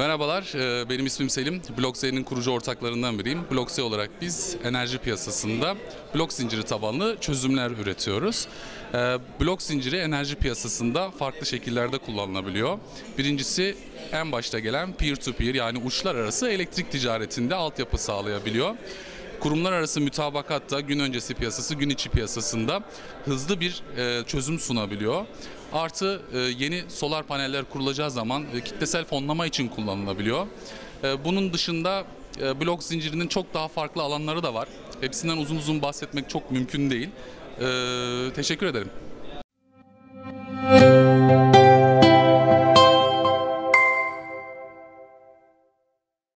Merhabalar, benim ismim Selim. BlockZ'nin kurucu ortaklarından biriyim. BlockZ olarak biz enerji piyasasında blok zinciri tabanlı çözümler üretiyoruz. Blok zinciri enerji piyasasında farklı şekillerde kullanılabiliyor. Birincisi en başta gelen peer-to-peer yani uçlar arası elektrik ticaretinde altyapı sağlayabiliyor. Kurumlar arası mütabakatta gün öncesi piyasası, gün içi piyasasında hızlı bir çözüm sunabiliyor. Artı yeni solar paneller kurulacağı zaman kitlesel fonlama için kullanılabiliyor. Bunun dışında blok zincirinin çok daha farklı alanları da var. Hepsinden uzun uzun bahsetmek çok mümkün değil. Teşekkür ederim.